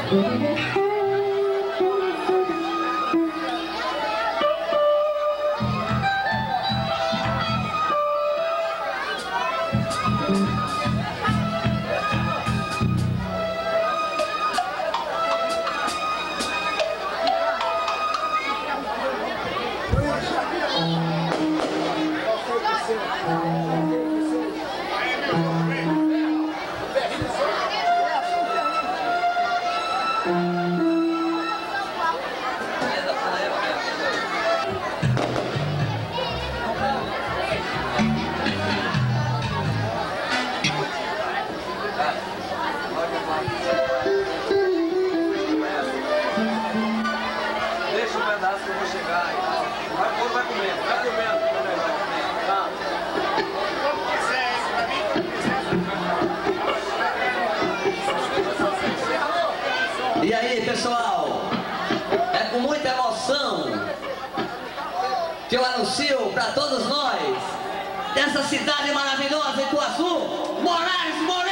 E aí, pessoal, é com muita emoção que eu anuncio para todos nós, dessa cidade maravilhosa, Ituaçu, Moraes Moreira!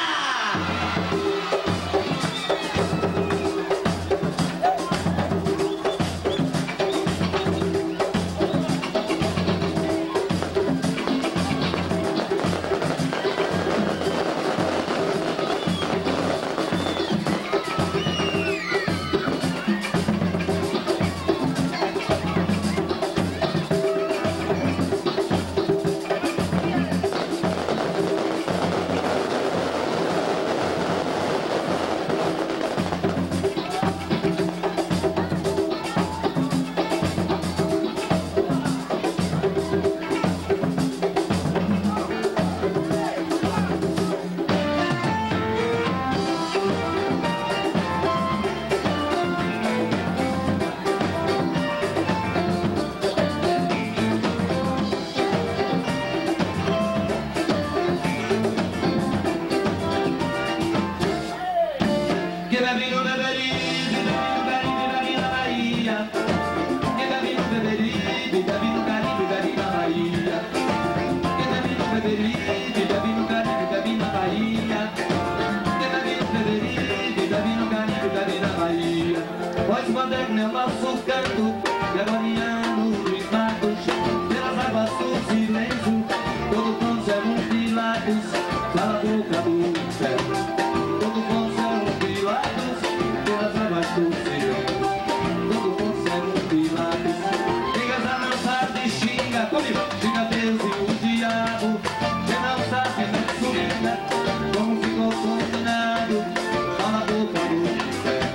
Voz moderna é o nosso canto, gregoriano dos matos, pelas águas do silêncio, todo conserva um Pilatos, cala a boca do céu. Todo conserva um Pilatos, pelas águas do silêncio, todo conserva um Pilatos. Quem já não sabe, xinga comigo, xinga Deus e o diabo. Quem não sabe, não xinga, como ficou combinado, cala a boca do céu.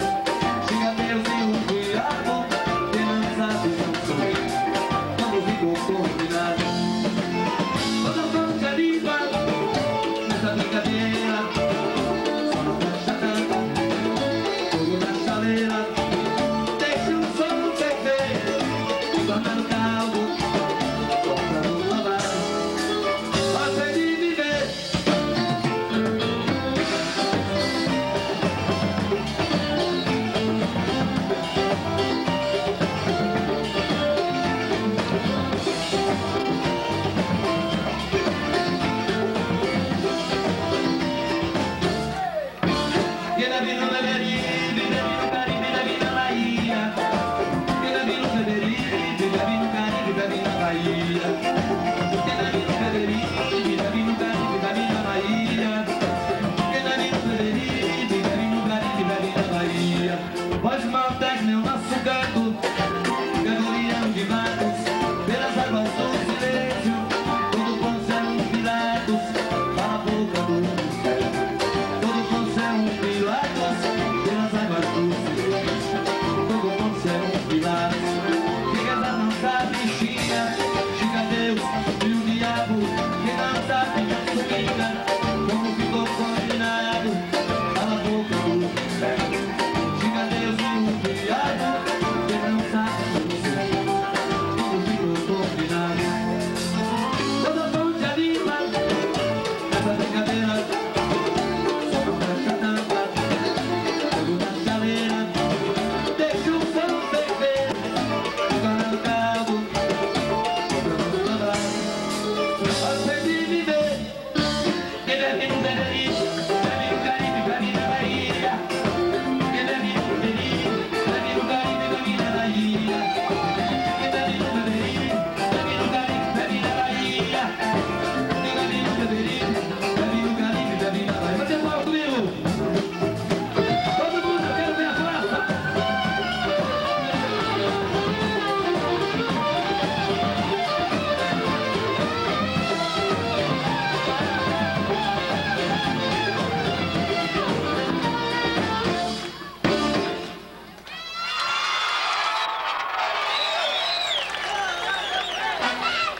Voz malterna é o nosso canto, gregoriano de matos, pelas águas do silêncio, todo conserva um Pilatos, cala a boca do céu. Todo conserva um Pilatos,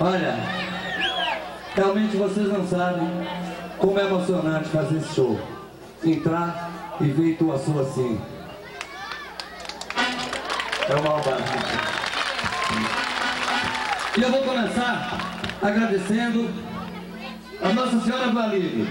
Olha, realmente vocês não sabem como é emocionante fazer esse show. Entrar e ver Ituaçu assim. É uma maldade. E eu vou começar agradecendo a Nossa Senhora do Alívio.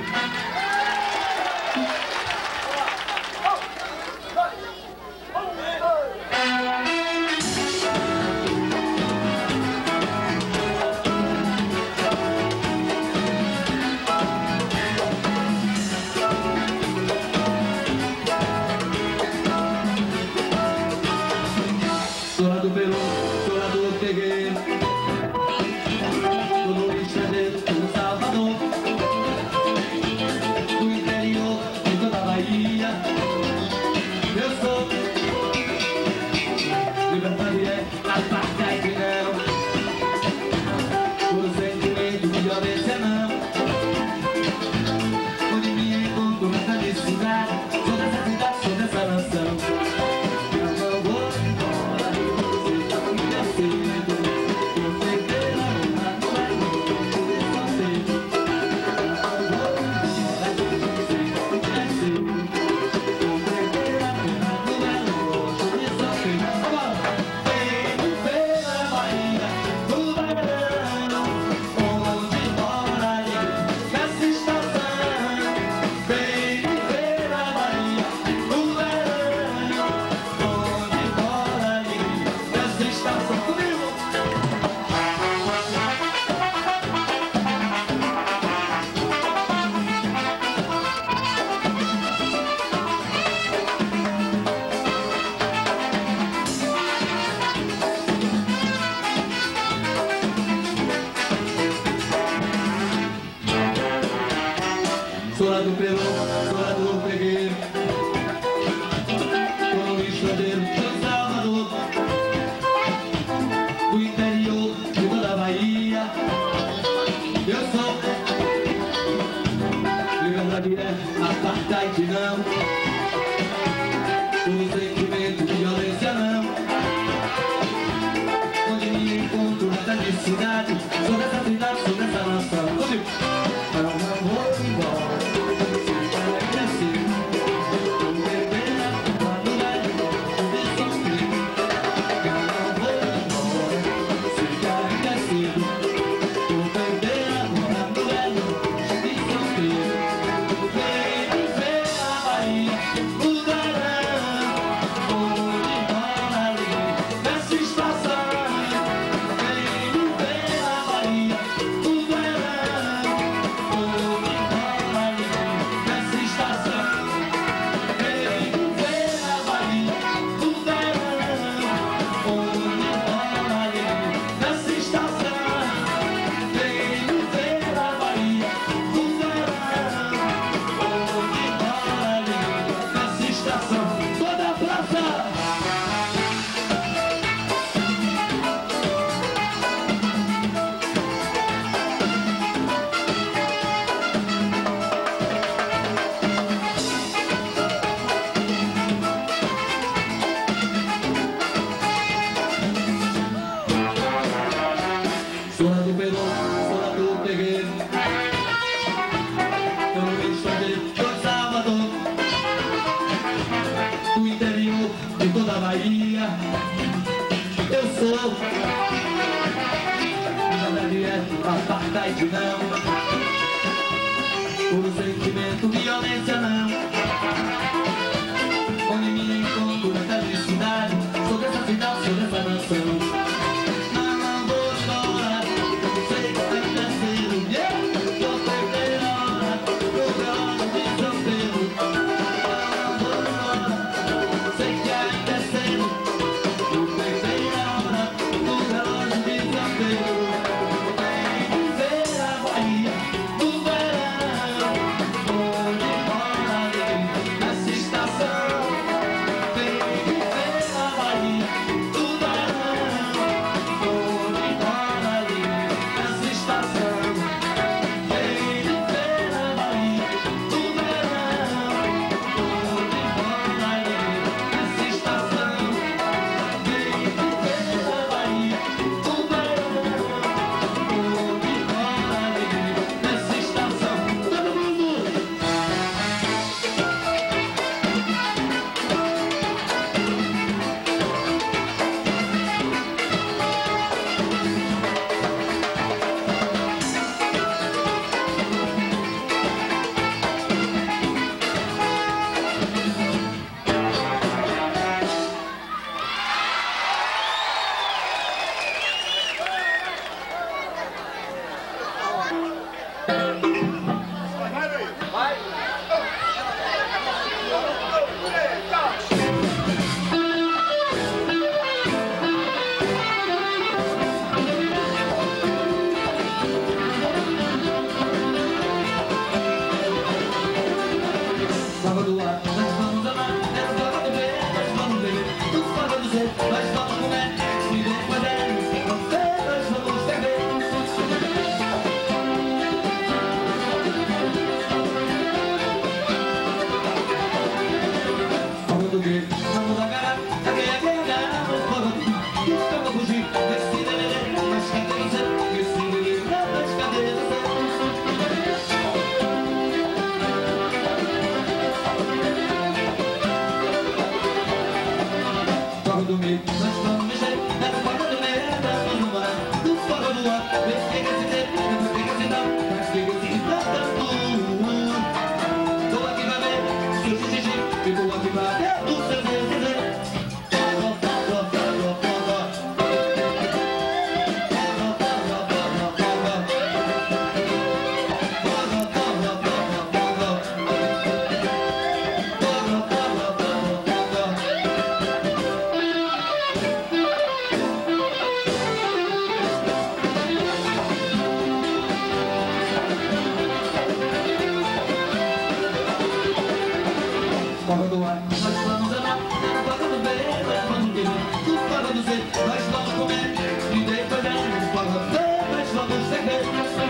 nós vamos amar, nós vamos ver, nós vamos querer, tudo vamos ser, nós vamos comer, e depois nós vamos ver, nós vamos seguir.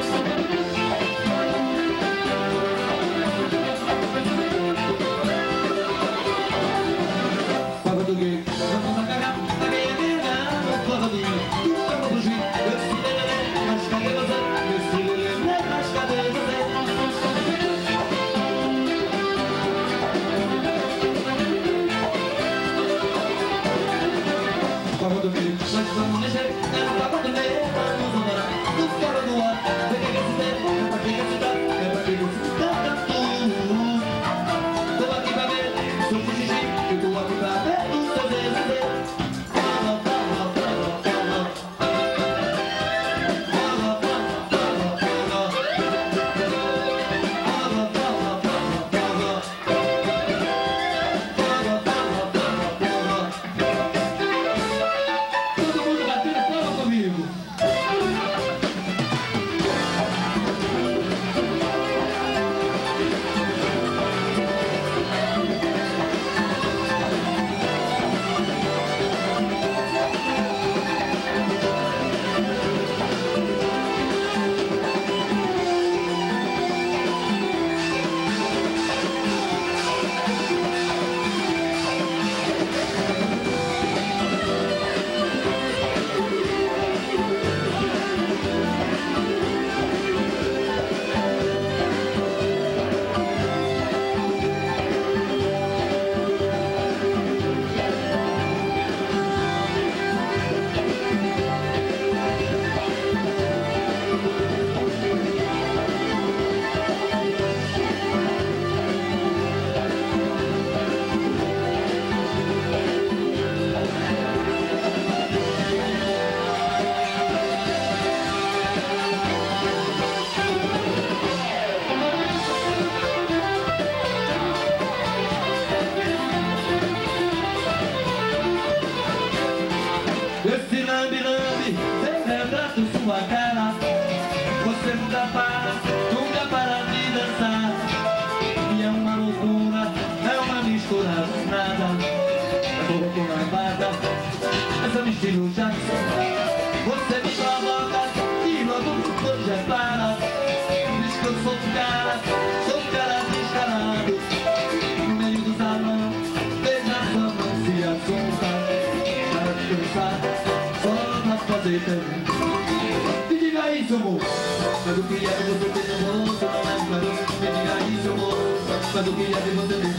Paga do gay, vamos acabar, a minha vida, não paga do gay, tudo vamos vir, eu se lelê, mas cadê você? Eu se lelê, mas cadê você? Paga do gay, nós vamos mexer, paga do gay, vamos adorar, tudo fora do ar, vem que se der, é pra quem quer se dar, é pra quem quer se dar tudo. Tô aqui pra ver, sou de xixi, eu tô aqui pra ver os seus desejos. Fala, fala, fala, fala. Fala, fala, fala, fala. Fala, fala, fala, fala. Fala, fala, fala, fala. Todo mundo batendo palma comigo. Esse lambe-lambe, sem retrato sua cara. Você nunca para de dançar. E é uma loucura, é uma mistura de nada. É boa com lambada, essa me estilo Jackson. Você me provoca e logo depois já para. Diz que eu sou um cara descarado. No meio do salão, veja só não se assunta. Para de pensar, só pra fazer também. Me diga isso, amor. Mas o que é que você tem no rosto não é claro. Me diga isso, amor. Mas o que é que você tem?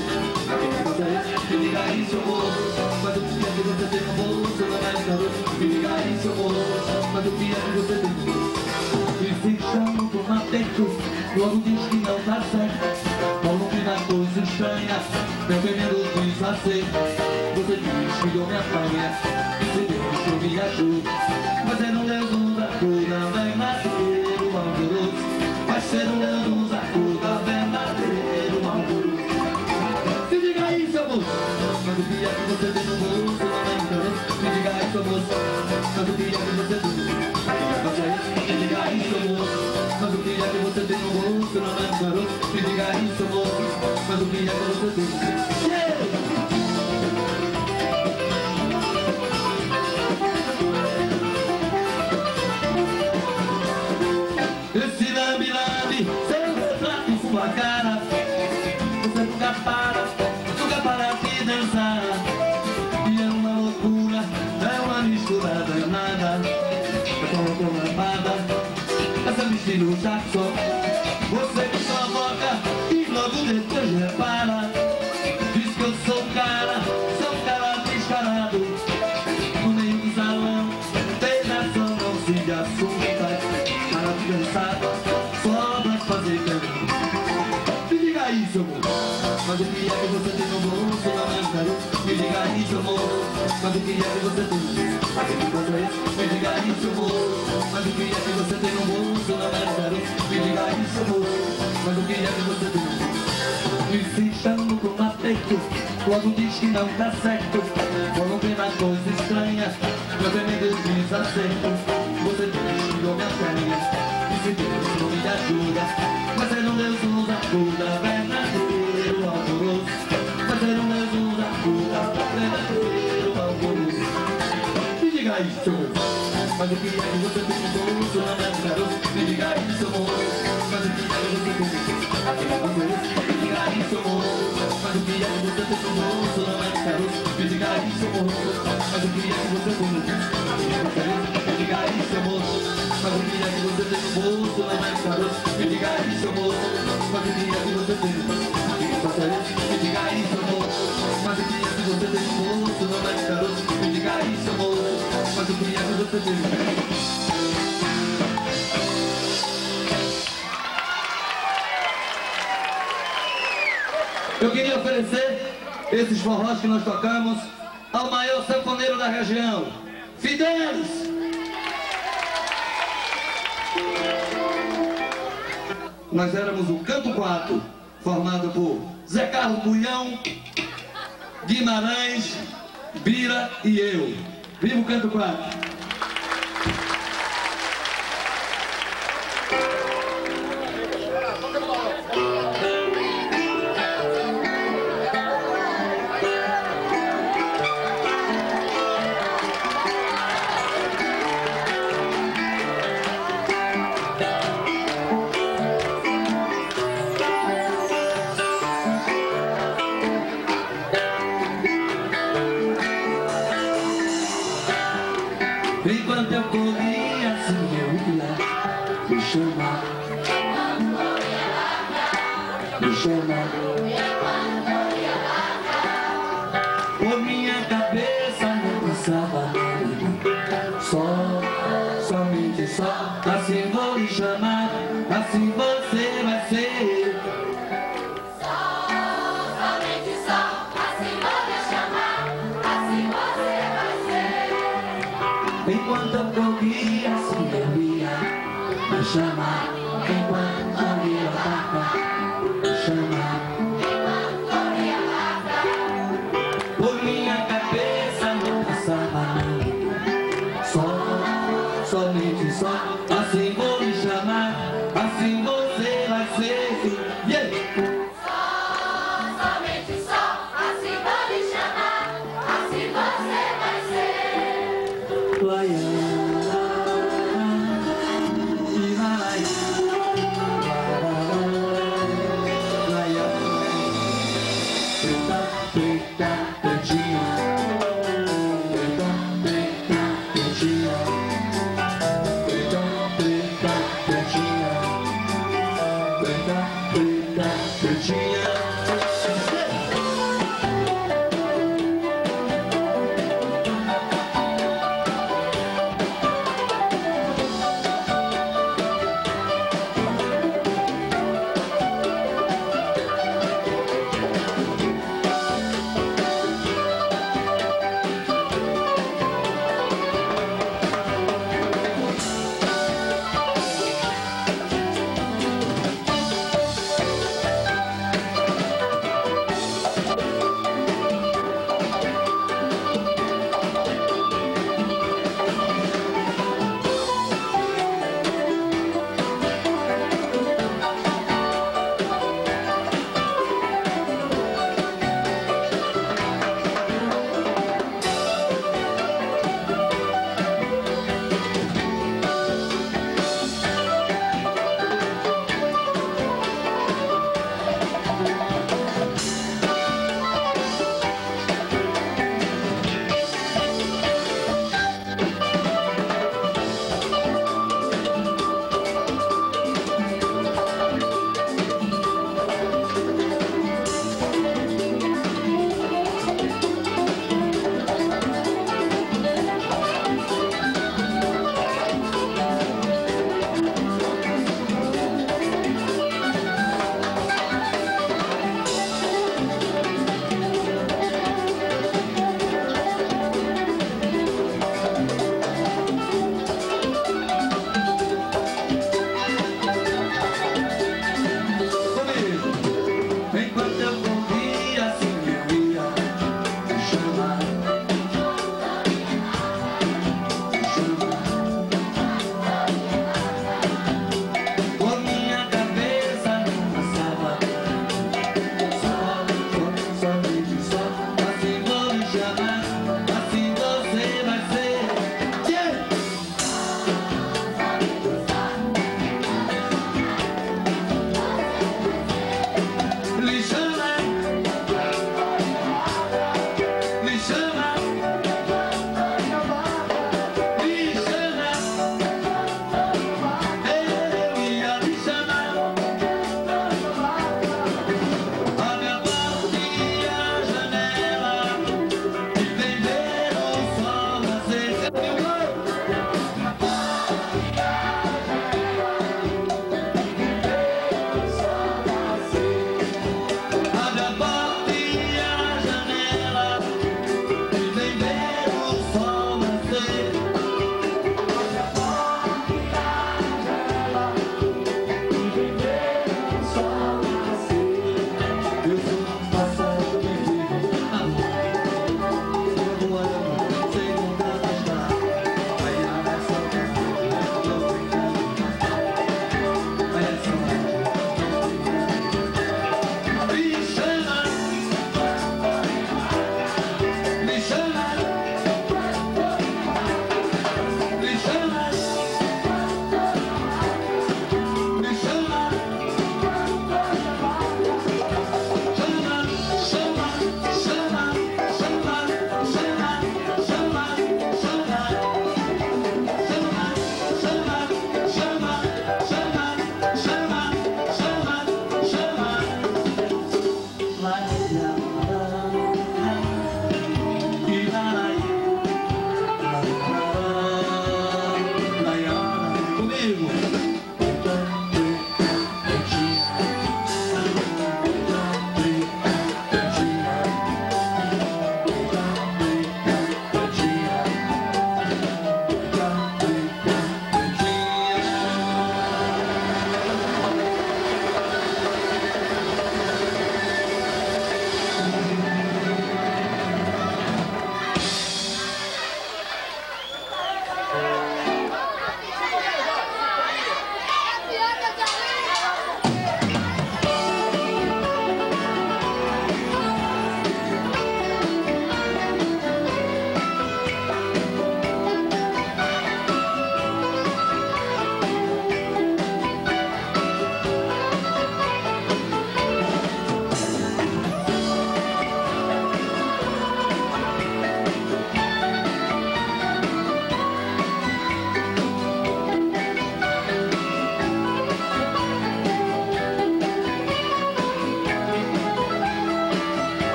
Me diga isso, amor. Mas o que é que você tem no bolso não é claro. Me diga isso, amor. Mas o que é que você tem? E se chama por mateco, logo diz que não tá certo. Falou que na coisa estranha, meu veneno diz assim. Você diz que eu me apanha, você diz que eu me ajudo. Mas é no Deus da cura, verdadeiro amoroso. Vai ser no Deus da cura, verdadeiro amoroso. Me diga isso, amor. Mas o que é que você tem no bolso não é interesse. Me diga isso, amor. Mas o que é que você tem? Me diga isso, amor. Mas o que é que você tem no bolso não é garoto. Me diga isso, amor. Mas o que é que você tem? Yeah! Esse lambe-lambe, seu retrato em sua cara. Você nunca para de dançar. E é uma loucura, é uma mistura danada. É como com lambada, essa me estilo Jackson. Você me provoca e logo depois repara. Diz que eu sou um cara descarado. No meio do salão, pegação não se assunta. Para de dançar, só pra fazer caminho. Me diga isso, amor. Mas o que é que você tem no bolso não é garoto. Me diga isso, amor. Mas o que é que você tem? Me diga isso, amor. Mas o que é que você tem no bolso não é garoto. Me diga isso, amor. Mas o que é que você tem? Me sentando com uma peito, logo diz que não dá certo. Quando vem na coisa estranha, meu veneno diz acerto. Você diz que eu me apanha, e se Deus não me ajuda. Mas é no Deus da cura, verdadeiro amoroso. Mas é no Deus da diga isso, seu moço. Mas eu queria que você tem um bolso na mão, garoto. Me diga isso, seu moço. Mas eu queria que você tem um bolso. Me diga isso, moço. Mas eu queria que você tem um bolso na mão, garoto. Me diga isso, moço. Mas eu queria que você tem um bolso. Me diga isso, moço. Mas eu queria que você tem um bolso na mão, garoto. Me diga isso, moço. Mas eu queria que você tem um bolso. Me diga isso, moço. Mas eu queria que você tem um bolso na mão, garoto. Me diga isso, moço. Mas eu queria que você tem um bolso. Eu queria oferecer esses forrós que nós tocamos ao maior sanfoneiro da região, Fidelis. Nós éramos o Canto 4, formado por Zé Carlos Bulhão, Guimarães, Bira e eu. Viva o Canto 4! Enquanto eu corria assim eu ia me chamar, me chamar. Por minha cabeça não passava nada, somente só. Assim vou lhe chamar, assim você vai ser. Somente só, assim vou lhe chamar, assim você vai ser. Enquanto eu corria, assim eu ia me chamar. Enquanto corria a barca, me chamar. Enquanto corria a barca, Por minha cabeça não passava nada, somente só. Assim vou me chamar, assim você vai ser. Yeah. somente só, assim vou lhe chamar, assim você vai ser. Preta, pretinho.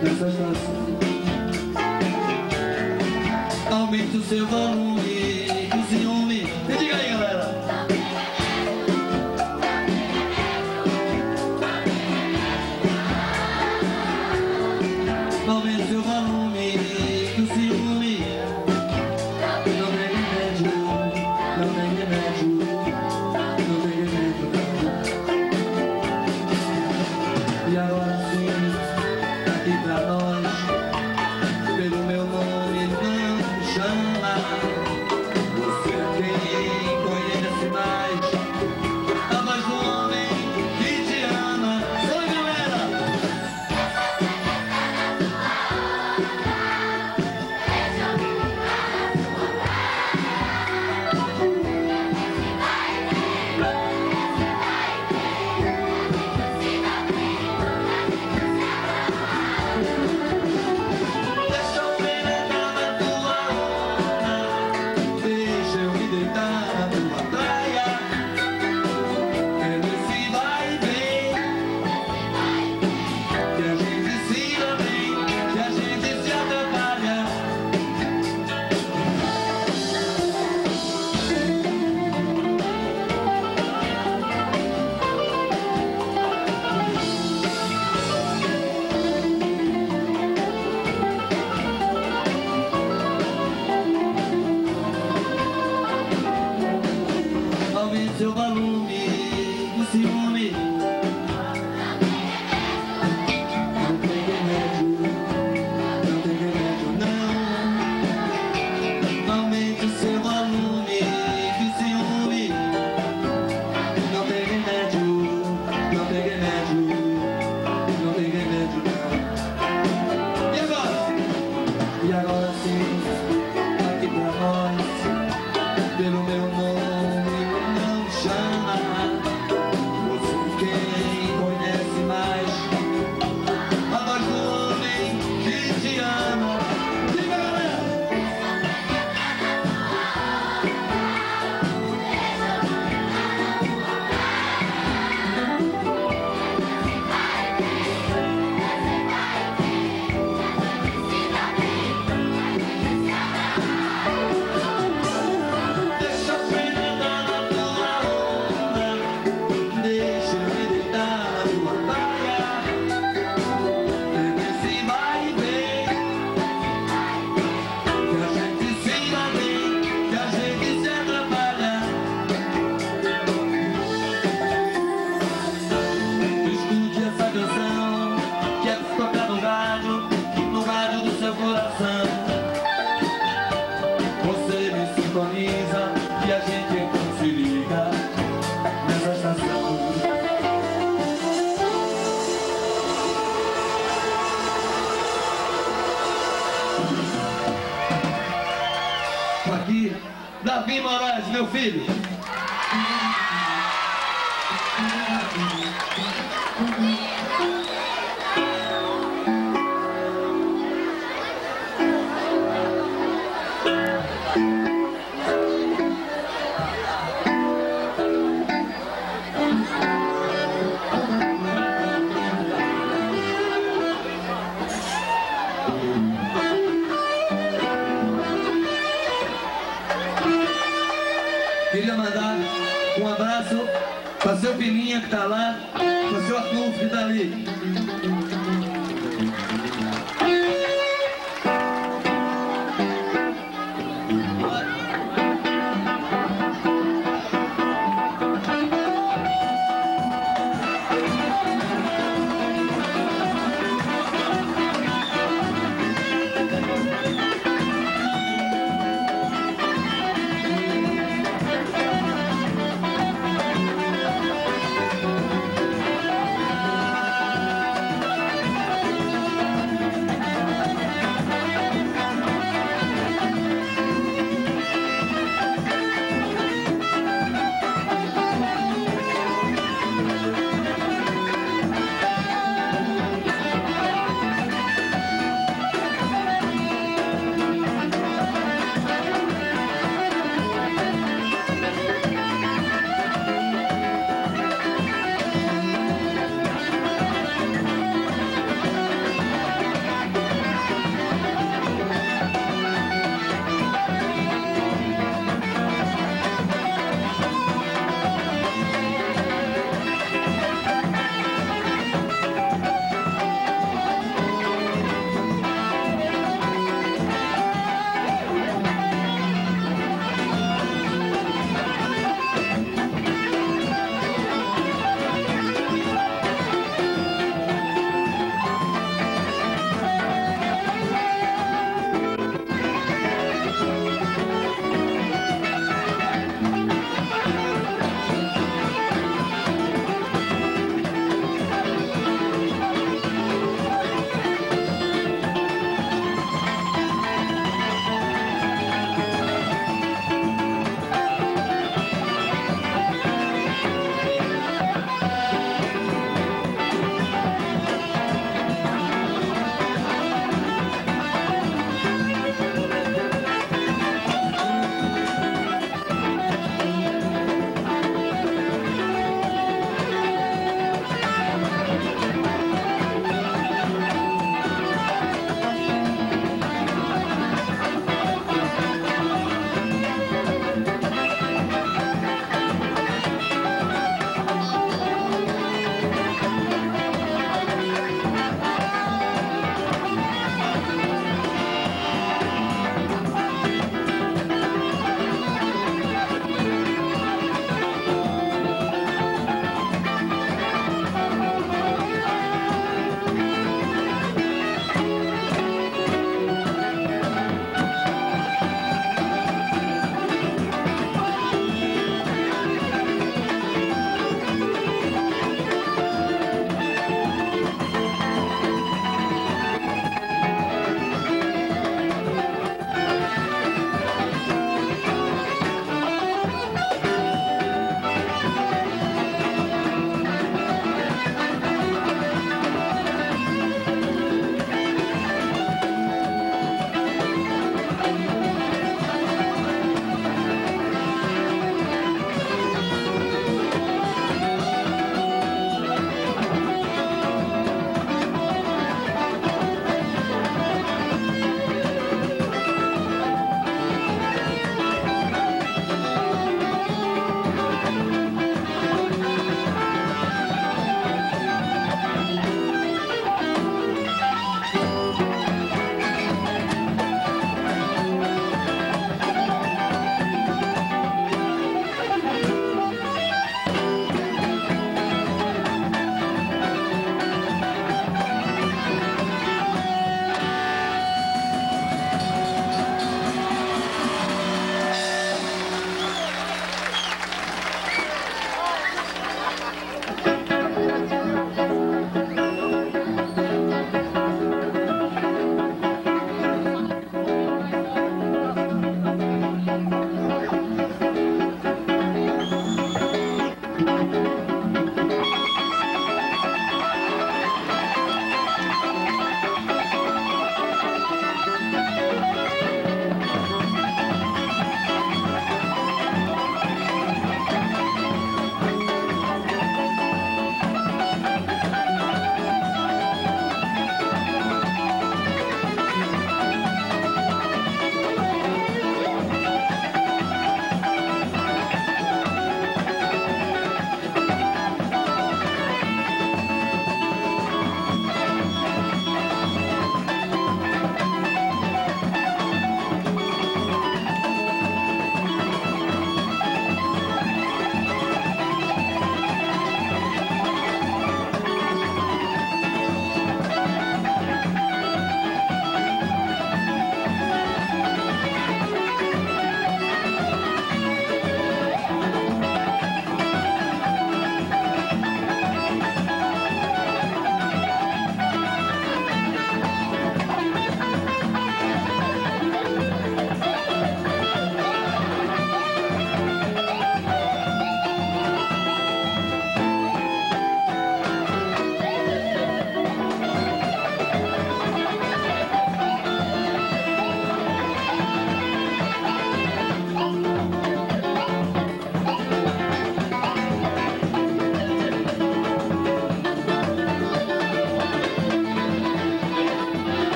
nessa estação. Aumente o seu volume, o ciúme. Me diga aí, galera. Aumente o seu volume, o ciúme. Não tem remédio, não tem remédio, não tem remédio, não. E agora sim, aqui pra nós, pelo meu nome não me chama. Você é quem conhece mais a voz do homem que te ama. Oi, galera! Deixa eu penetrar na tua onda, deixa eu me deitar na tua praia. Quero esse vai e vem, que a gente se dá bem, que a gente se atrapalha. Aumente seu volume do ciúme. Não tem remédio, não tem remédio, não. Aumente seu volume do ciúme. Não tem remédio, não tem remédio, não tem remédio, não. E agora? E agora sim, aqui pra nós, pelo meu nome não me chama. Você quem conhece mais a voz do homem que te ama. Diga, galera! Deixa eu penetrar na tua onda, deixa eu me deitar na tua praia. Quero esse vai e vem, que a gente se dá bem, que a gente se atrapalha. Escute essa canção, que é tocar no rádio do seu coração. Você me sintoniza e a gente então se liga nessa estação. Aqui, Davi Moraes, meu filho. Queria mandar um abraço para seu Pininha que tá lá, para seu Arnulfo que tá ali.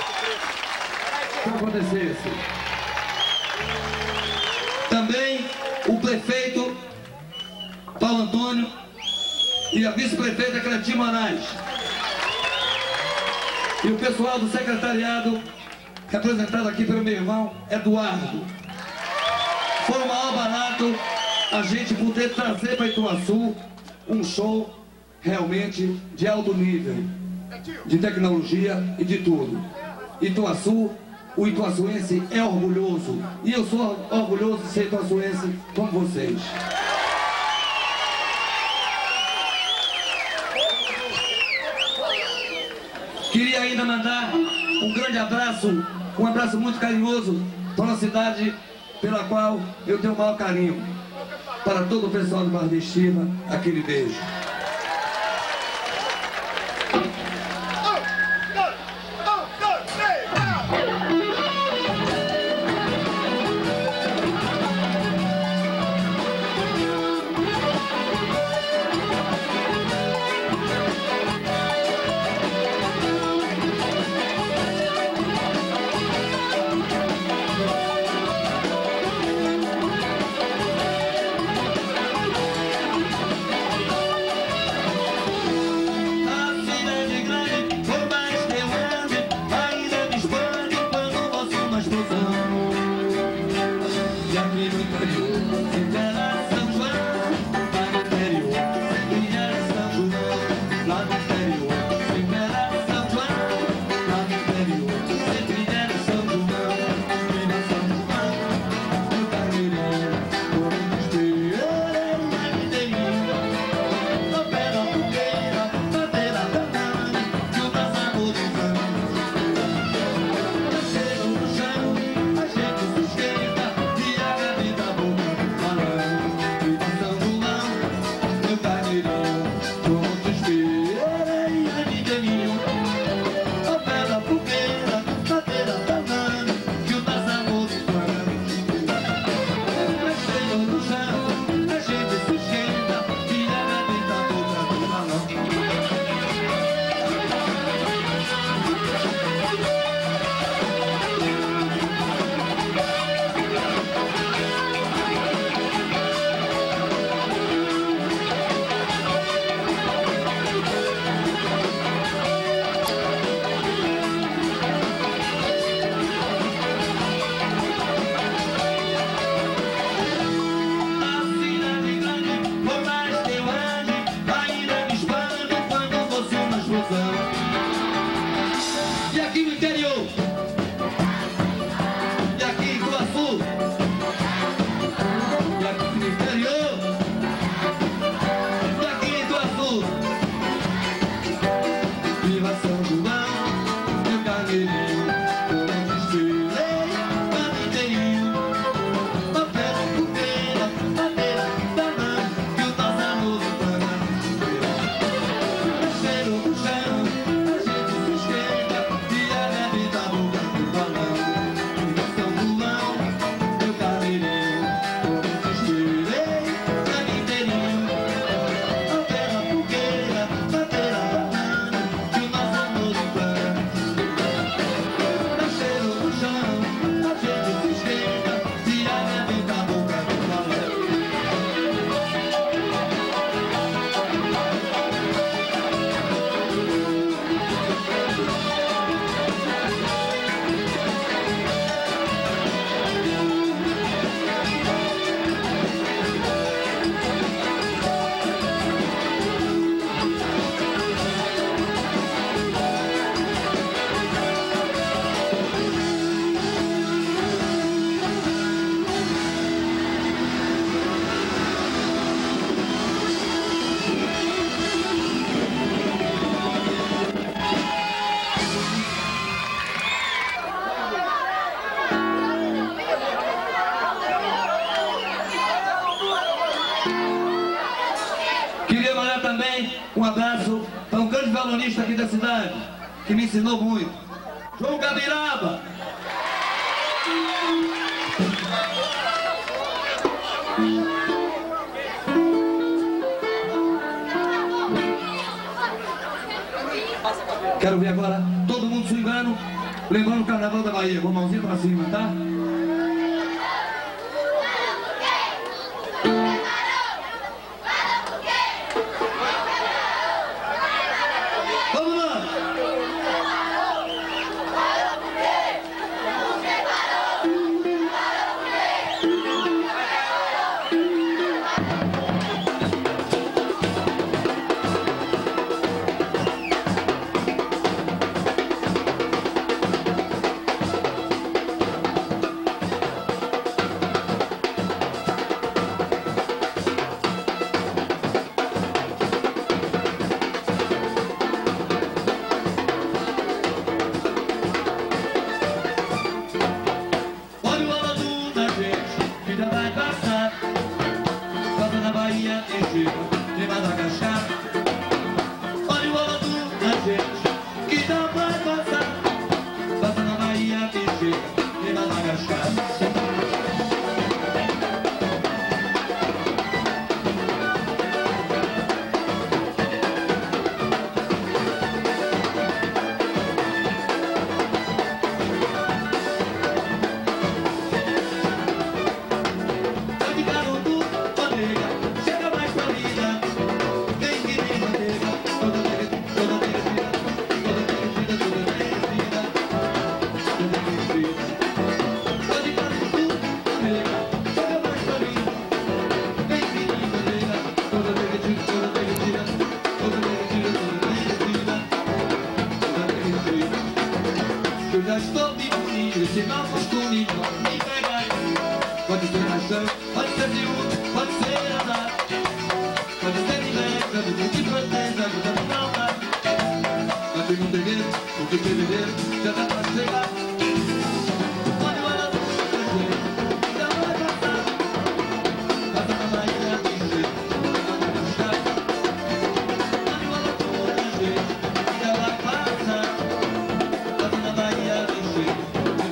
que acontecesse. Também o prefeito Paulo Antônio e a vice-prefeita Cletim Moraes. E o pessoal do secretariado, representado aqui pelo meu irmão Eduardo. Foi o maior barato a gente poder trazer para Ituaçu um show realmente de alto nível, de tecnologia e de tudo. Ituaçu, o ituaçuense é orgulhoso, e eu sou orgulhoso de ser ituaçuense como vocês. Queria ainda mandar um grande abraço, um abraço muito carinhoso para uma cidade pela qual eu tenho o maior carinho. Para todo o pessoal do Bar de Estima, aquele beijo. Um abraço para um grande violonista aqui da cidade, que me ensinou muito, João Gabiraba. Quero ver agora todo mundo swingando Levando o carnaval da Bahia, com a mãozinha pra cima, tá? Vamos lá! Se não costume, não me pegar. Pode ser paixão, pode ser ciúme, pode ser andar. Pode ser inveja, do que protege, ajuda a não dar. Mas tem um terreiro, o que fevereiro, já dá pra chegar. Pode guardar tudo pra gente, já vai passar. Passa na Bahia, tem jeito, não vai deixar. Pode guardar tudo pra gente, já vai passar. Passa na Bahia, tem jeito.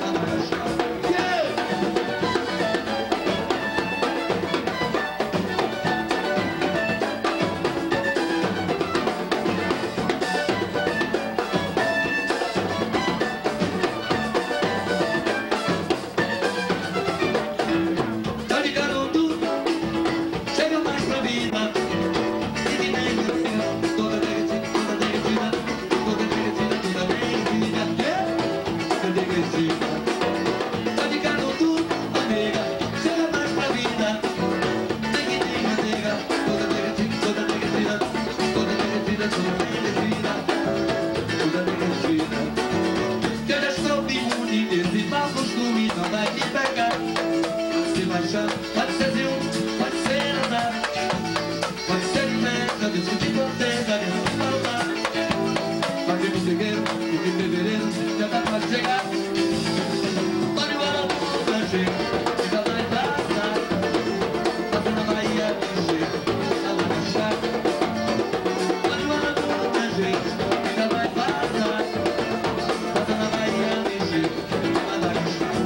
Pode ser ciúme, pode ser andar. Pode ser inveja, Deus te proteja, Deus te maldar. Mas tem um segredo, porque em fevereiro já dá pra chegar. Pode guardar tudo pra gente, já vai passar. Passa na Bahia, tem jeito, já vai achar. Pode guardar tudo pra gente, já vai passar. Passa na Bahia, tem jeito, já vai achar.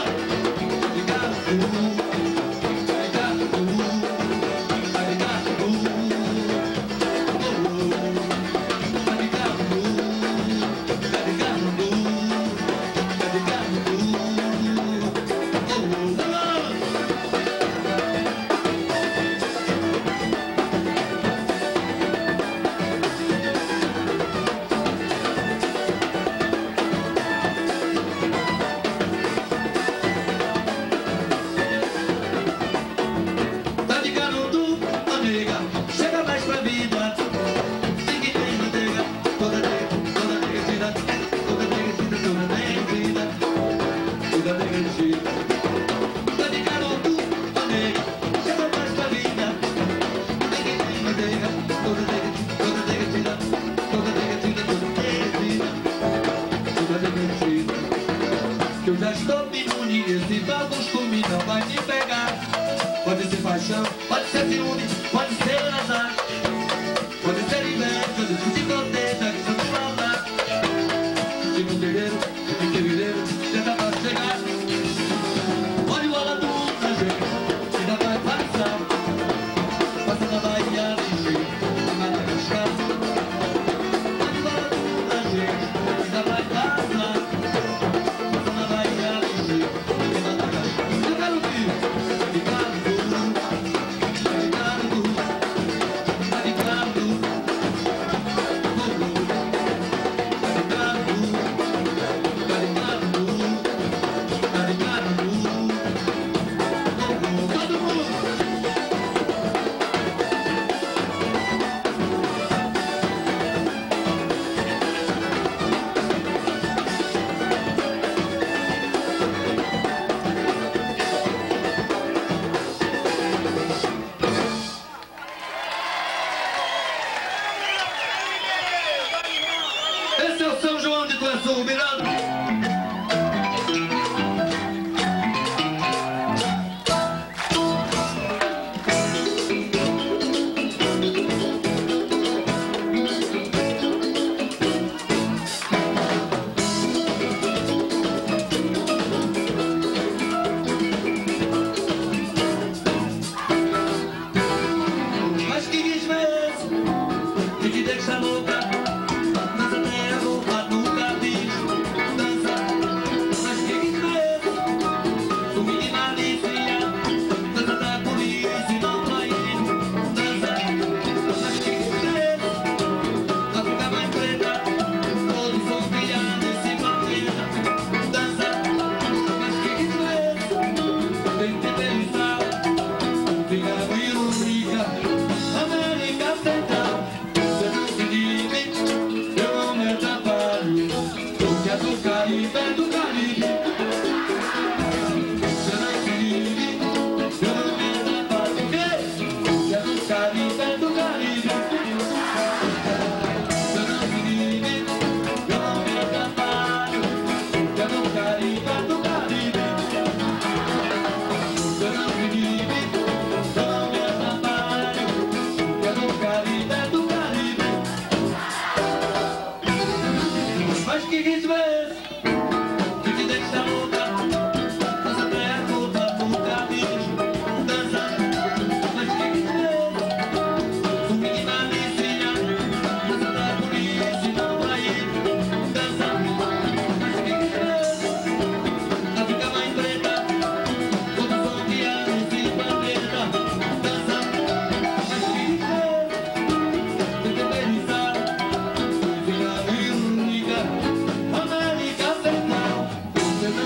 Chega mais pra vida. Tem que ter manteiga. Toda derretida, toda derretida, toda derretida, toda derretida. Tá de garoto, manteiga. Chega mais pra vida. Tem que ter manteiga. Toda derretida, toda derretida, toda derretida, toda derretida. Que eu já estou imune, esse mau costume não vai me pegar. Pode ser paixão, pode ser ciúme, pode ser azar. Pode ser inveja, Deus te proteja, que não te maldar. Se no terreiro, em fevereiro, já dá pra chegar. Pode rolar tudo pra gente, ainda vai passar. Passa na Bahia, tem jeito, vai achar. Pode rolar tudo pra gente, ainda vai passar.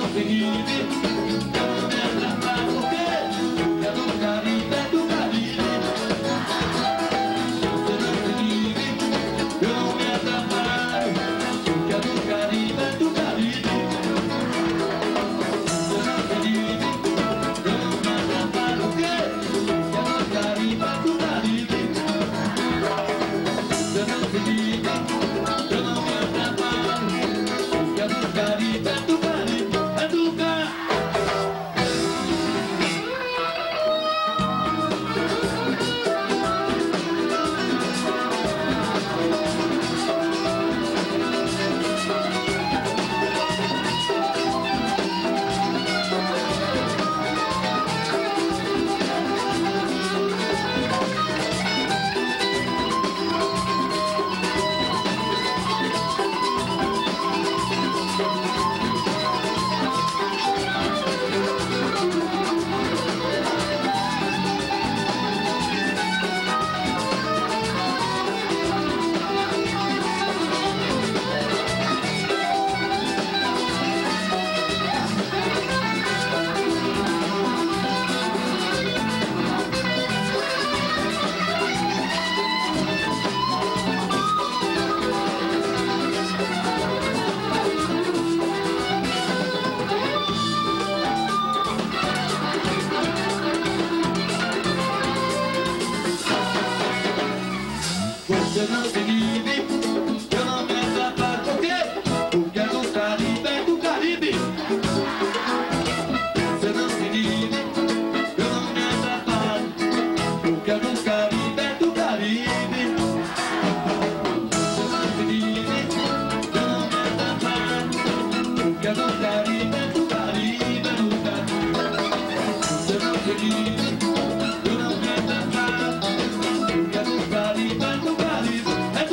Você não se livre, eu não me atrapalho. Por quê? Porque é do Caribe, é do Caribe. Você não se livre, eu não me atrapalho. Porque é do Caribe, é do Caribe. Você não se livre, eu não me atrapalho. Porque é do Caribe, é do Caribe, é do Caribe. Você não se livre, eu não me atrapalho. Porque é do Caribe, é do Caribe.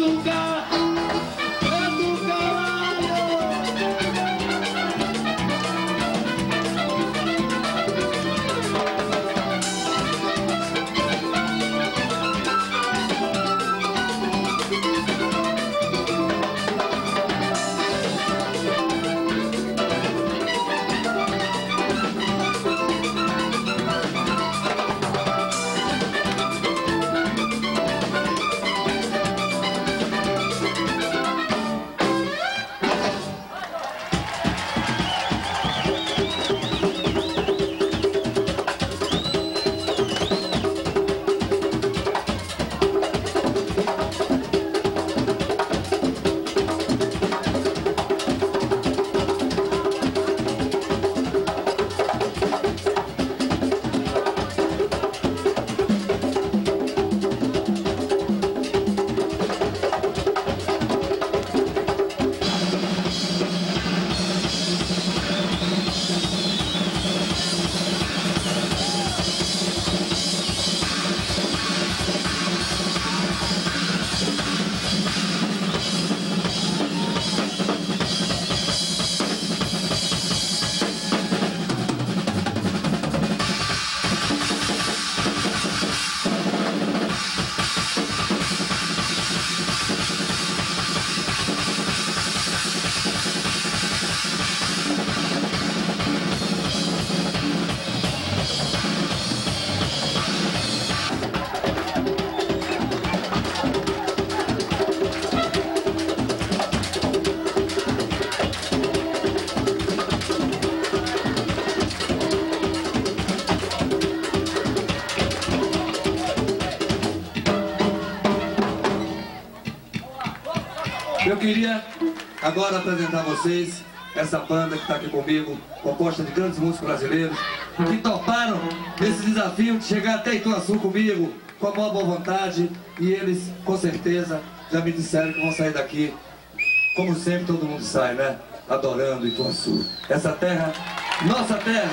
Eu queria agora apresentar a vocês essa banda que está aqui comigo, composta de grandes músicos brasileiros, que toparam esse desafio de chegar até Ituaçu comigo, com a maior boa vontade, e eles, com certeza, já me disseram que vão sair daqui, como sempre todo mundo sai, né? Adorando Ituaçu. Essa terra, nossa terra.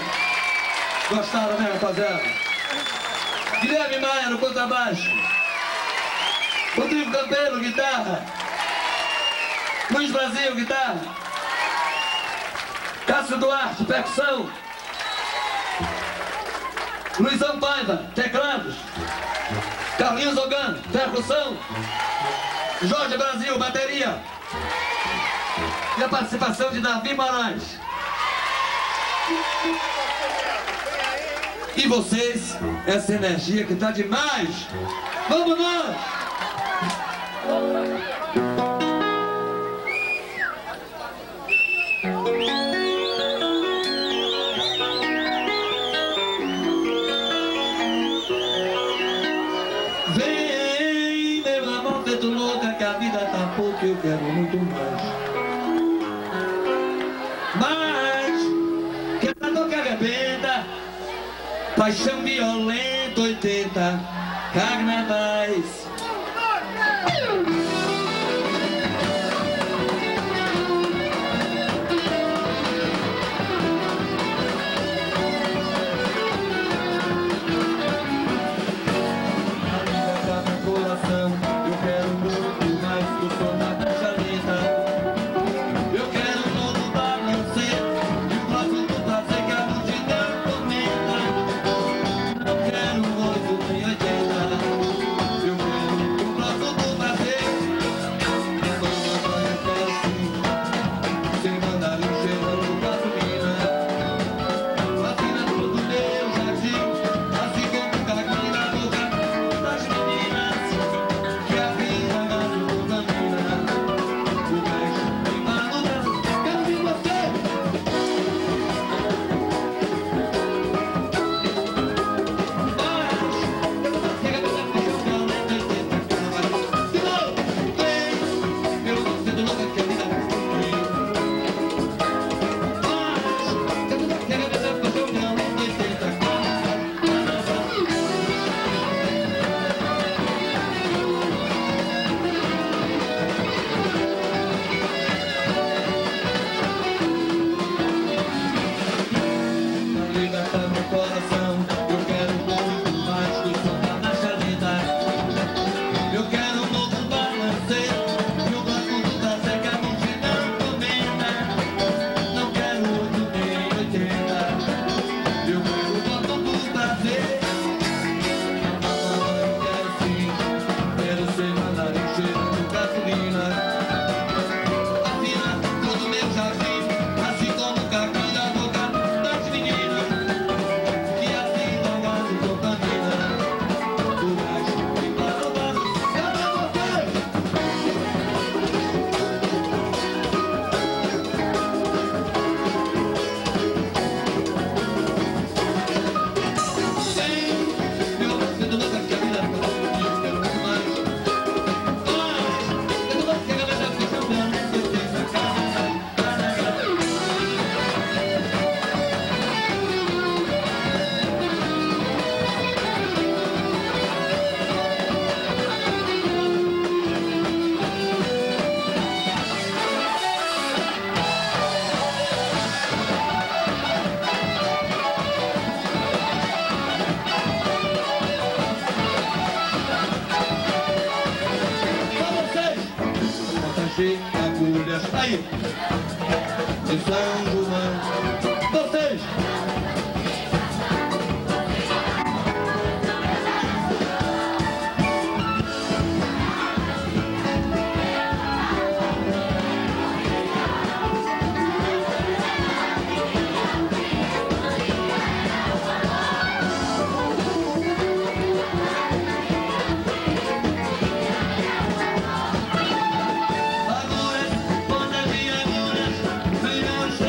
Gostaram, né, rapaziada? Guilherme Maia no contrabaixo. Rodrigo Campelo, guitarra. Luiz Brasil, guitarra. Cássio Duarte, percussão. Luizão Paiva, teclados. Carlinhos Ogan, percussão. Jorge Brasil, bateria. E a participação de Davi Marais. E vocês, essa energia que tá demais. Vamos nós! Vem, meu amor, feito louca, que a vida tá pouco e eu quero muito mais. Mas, que essa dor que arrebenta, paixão violenta, 80 carnavais. Agulhas aí em São João, vocês. Agulhas, pontas de agulhas,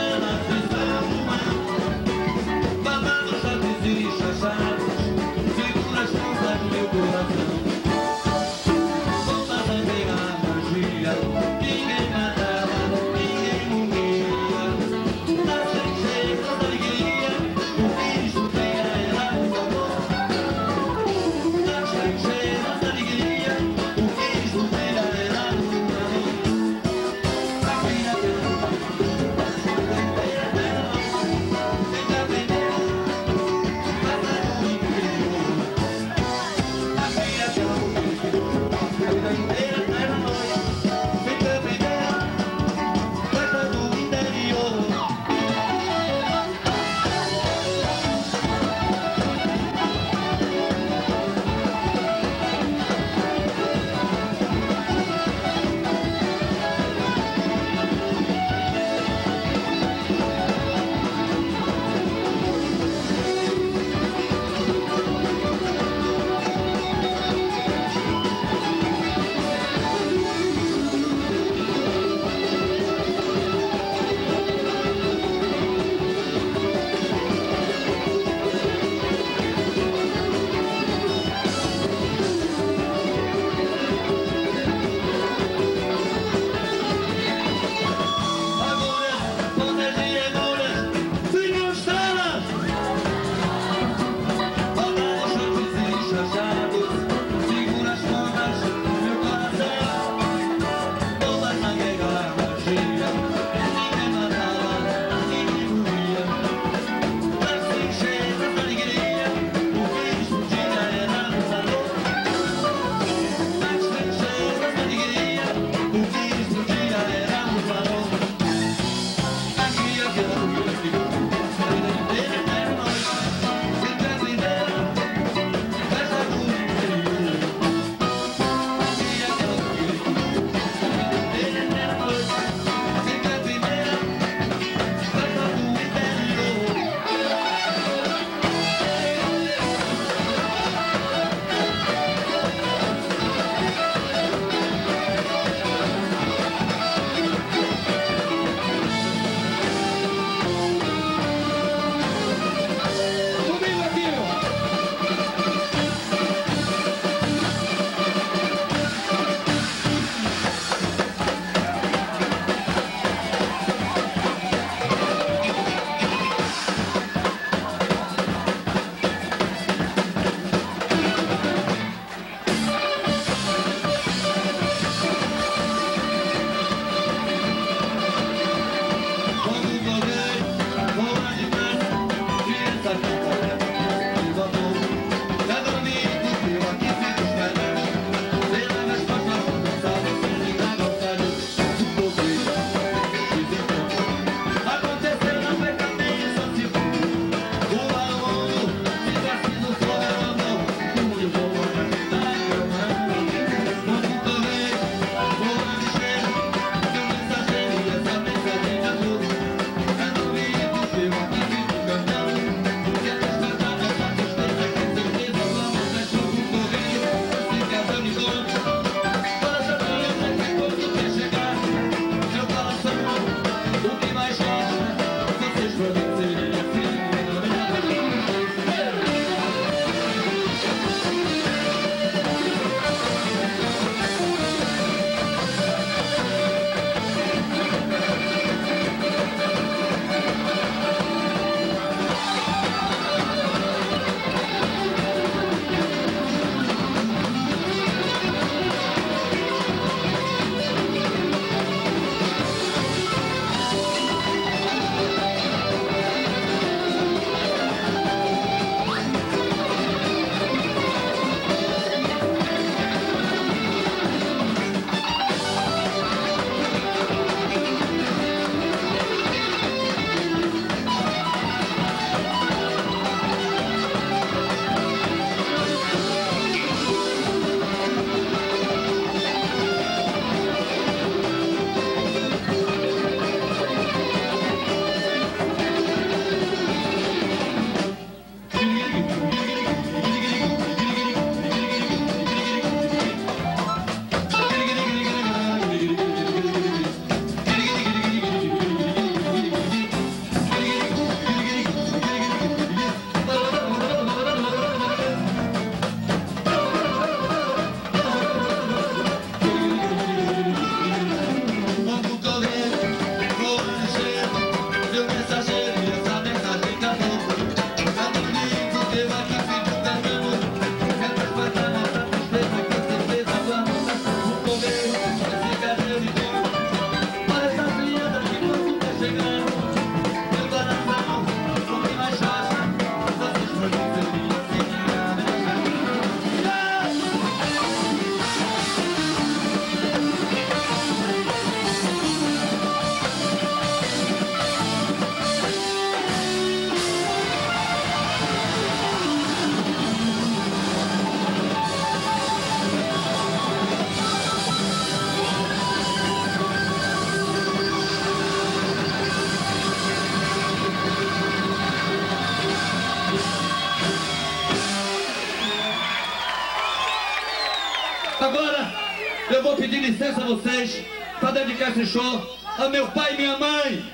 licença a vocês para dedicar esse show a meu pai e minha mãe.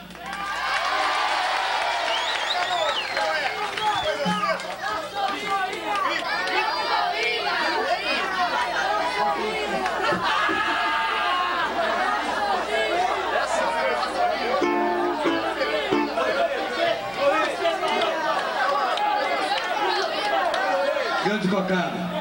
Grande Cocada.